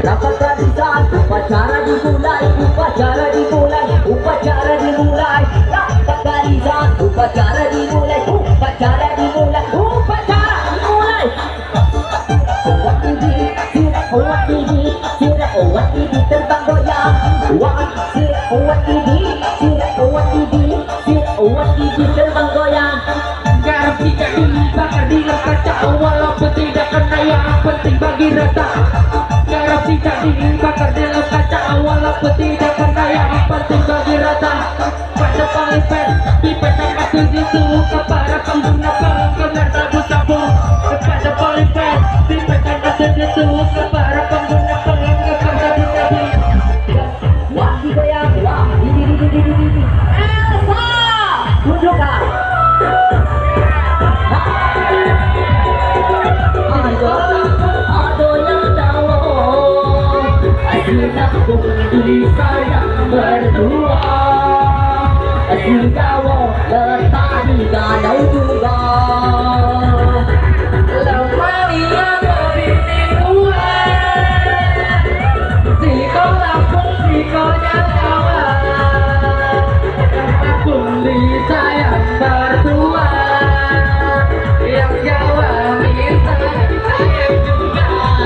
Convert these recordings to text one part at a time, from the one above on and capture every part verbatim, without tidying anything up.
Rapat barisan, upacara dimulai, upacara dimulai, upacara dimulai. Rapat barisan, upacara dimulai, upacara dimulai, upacara dimulai. What ini, sirap, what ini, sirap, what ini terbang goyang. What, sirap, what ini, sirap, what ini, sirap, what ini terbang goyang. Garam tidak dibakar di kaca, walaupun tidak kena yang penting bagi rata. Garam tidak dibakar di kaca, walaupun tidak kena yang penting bagi rata. Pada palipet, dipecah kasus itu ke para pengguna pelanggan sabu-sabu. Pada palipet, dipecah kasus itu ke para pengguna pelanggan sabu-sabu. Wah digoyang, wah di di di di di di. Elsa, tunjukkan. Aduh yang tahu, aslinya bukti sayang berdua. Aslinya letak di danau juga. Maria berbini dua, siko lampung siko nyawa, bukti sayang berdua. Yang Jawa minta sayang juga.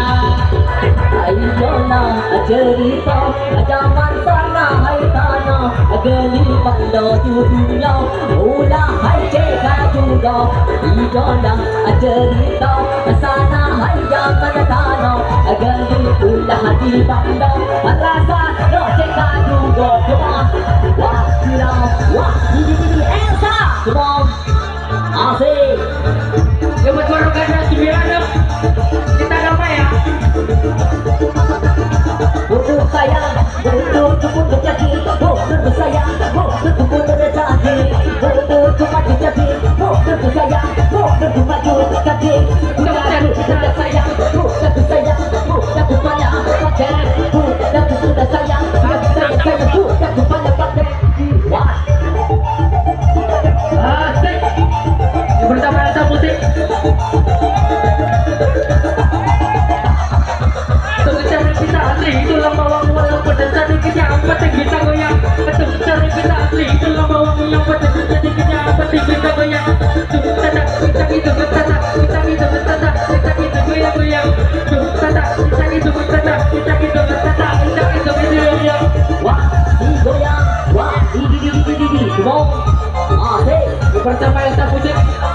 Ayolah cerita zaman sana hai tanah geli pando dunia ulah hai ceka juga. Ayolah cerita sana hai zaman tanah geli ulah di pando rasa no ceka juga. Wah silau wah ini ini Elsa semua asik. Yang baru karena sembilan kita damai ya. Untuk sayang, untuk untuk jadi, untuk sayang, untuk untuk jadi, untuk maju jadi, untuk sayang, untuk maju jadi, untuk sayang, untuk sayang, untuk pada pakai, untuk sudah sayang, untuk sayang, untuk pada pakai. Wah, Asik. Yang pertama Elsa Putih. Cara kita asli itulah bawang walaupun dan tadi kita apa kita goyang. Betul cara kita asli itulah bawang yang pada jadi kita apa kita goyang. Kita kita itu kita kita itu kita kita itu goyang goyang. Kita kita itu kita kita itu kita kita itu goyang. wah, di goyang, wah, di di di di di di, semua, asik. Pertama Elsa Putih.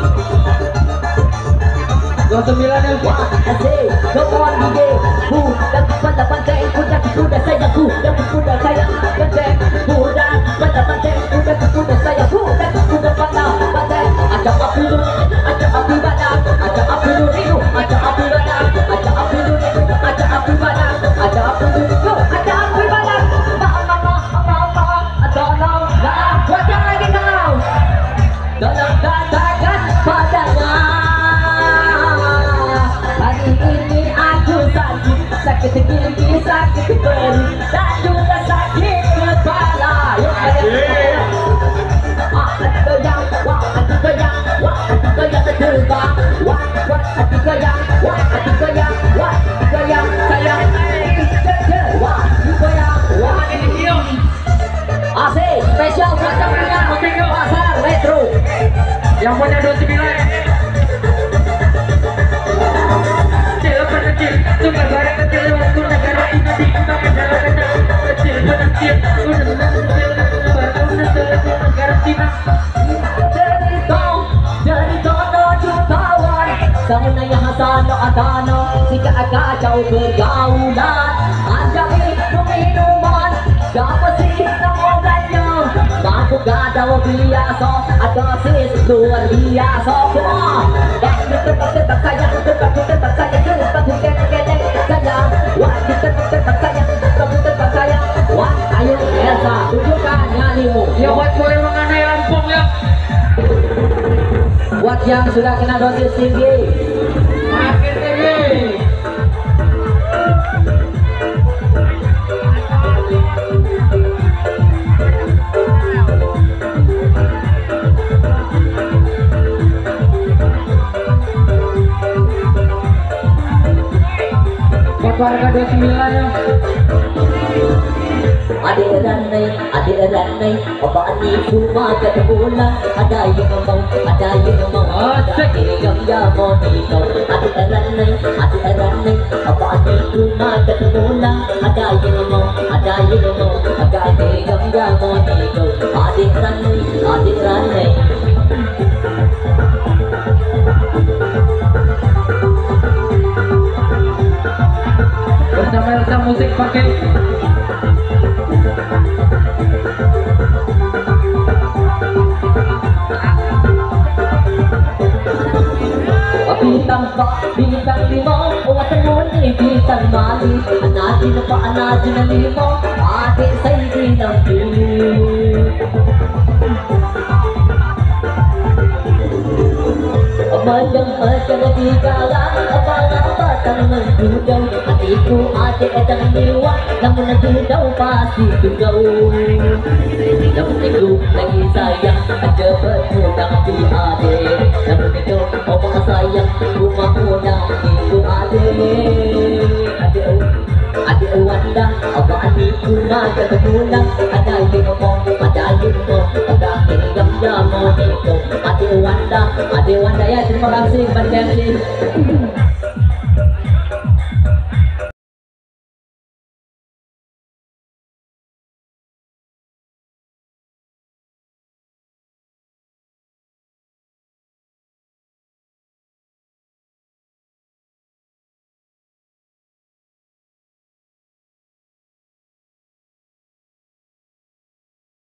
Dua sembilan yang Wah, asik, kawan gede, ku dan pada pantai, kuda kuda saya ku dan kuda saya pantai, kuda pada pantai, kuda kuda saya ku dan kuda pada pantai. Ada api dulu, ada api badar, ada api dulu, ada api badar, ada api dulu, ada api badar, ada api dulu, ada api badar. Mama mama mama, ada nom, lah, wajah lagi kau, dalam katakan padanya. Hari ini aku sakit, sakit gigi, sakit perut, dan juga sakit kepala. Yuk, ayo, wah, aku goyang, wah, aku goyang, wah, aku goyang terbang, wah, wah, aku goyang, wah, aku goyang, wah, aku goyang, sayang, wah, aku goyang, wah, asik, spesial buat punya pasar retro. yang punya dua sembilan. Kecil suka barang kecil waktu negara ini di kita negara kecil kecil udah negara Cina. Jadi kau, jadi tono jutawan, sama yang hasano atano, jika kacau pergaulan, anjali minuman, dapat sih namanya, mampu gadau biasa, ada sis luar biasa semua. Tebak tebak sayang, tebak tebak sayang, tebak tebak sayang, wah tebak tebak sayang, tebak tebak sayang, wah ayo Elsa tunjukkan nyanyimu. Ya buat boleh mengenai Lampung ya. Buat yang sudah kena dosis tinggi, Makin tinggi. warga dua puluh sembilan ya. Adik ranai, adik ranai, apaan itu maka terpulang. Ada yang mau, ada yang mau, ada yang gak mau nikah. Adik ranai, adik ranai, apaan itu maka terpulang. Ada yang mau, ada yang mau, ada yang gak mau nikah. Adik ranai, adik ranai. Bersama Elsa Musik pakai bintang empat, bintang lima, watan muni bintang mali. Anatin pa anatin na lima, adik say dinampi. Madang-madang di kalang, abang batang menggudaw. Hatiku adik adang liwa, namun naggudaw pasti tugaw. Namun ikaw lagi sayang, ada bermudang di adik. Namun ikaw o mga sayang, bumahunang itu adik. Adik adik wanda, abaan itu nagkatagulang. Ada yung mo, ada yung mo, ada hinggang mo nito. Adik wanda, adik wanda ya, terima kasih, Mbak Jessy.